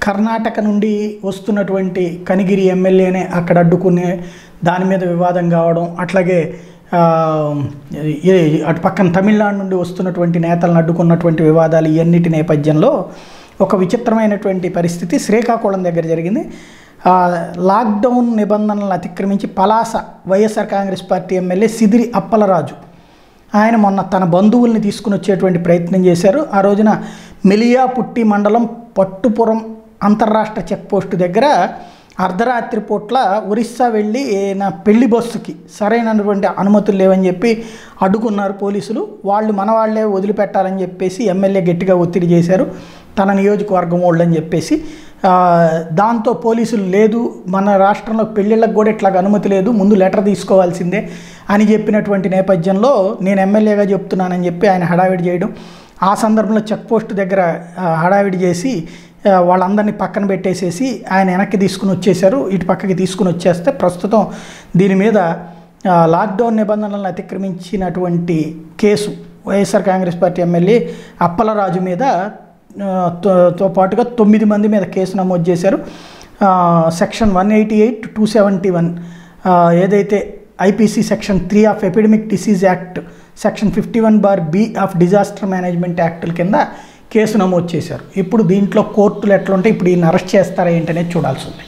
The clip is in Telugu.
కర్ణాటక నుండి వస్తున్నటువంటి కనిగిరి ఎమ్మెల్యేనే అక్కడ అడ్డుకునే దాని మీద వివాదం కావడం, అట్లాగే అటు పక్కన తమిళనాడు నుండి వస్తున్నటువంటి నేతలను అడ్డుకున్నటువంటి వివాదాలు ఇవన్నిటి నేపథ్యంలో ఒక విచిత్రమైనటువంటి పరిస్థితి శ్రీకాకుళం దగ్గర జరిగింది. లాక్డౌన్ నిబంధనలను అతిక్రమించి Palasa YSR Congress party MLA Sidiri Appalaraju ఆయన మొన్న తన బంధువుల్ని తీసుకుని వచ్చేటువంటి ప్రయత్నం చేశారు. ఆ రోజున మెలియాపుట్టి మండలం పట్టుపురం అంతర్రాష్ట్ర చెక్పోస్టు దగ్గర అర్ధరాత్రి పూట్ల ఒరిస్సా వెళ్ళి నా పెళ్లి బస్సుకి సరైనటువంటి అనుమతులు లేవని చెప్పి అడ్డుకున్నారు పోలీసులు. వాళ్ళు మన వాళ్ళే వదిలిపెట్టాలని చెప్పేసి ఎమ్మెల్యే గట్టిగా ఒత్తిడి చేశారు, తన నియోజకవర్గం వాళ్ళని చెప్పేసి. దాంతో పోలీసులు లేదు, మన రాష్ట్రంలో పెళ్ళిళ్ళకు కూడా ఇట్లాగ అనుమతి లేదు, ముందు లెటర్ తీసుకోవాల్సిందే అని చెప్పినటువంటి నేపథ్యంలో నేను ఎమ్మెల్యేగా చెప్తున్నానని చెప్పి ఆయన హడావిడి చేయడం, ఆ సందర్భంలో చెక్ పోస్ట్ దగ్గర హడావిడి చేసి వాళ్ళందరినీ పక్కన పెట్టేసేసి ఆయన వెనక్కి తీసుకుని వచ్చేశారు. ఇటు పక్కకి తీసుకుని వచ్చేస్తే ప్రస్తుతం దీని మీద లాక్డౌన్ నిబంధనలను అతిక్రమించినటువంటి case YSR Congress party MLA Appalaraju మీద తో పాటుగా 9 మంది మీద కేసు నమోదు చేశారు. సెక్షన్ 188, 271 ఏదైతే IPC section 3 of epidemic disease act, section 51(b) of disaster management యాక్టుల కింద కేసు నమోదు చేశారు. ఇప్పుడు దీంట్లో కోర్టులు ఎట్లుంటే ఇప్పుడు ఈయన అరెస్ట్ చేస్తారా ఏంటనేది చూడాల్సి ఉంది.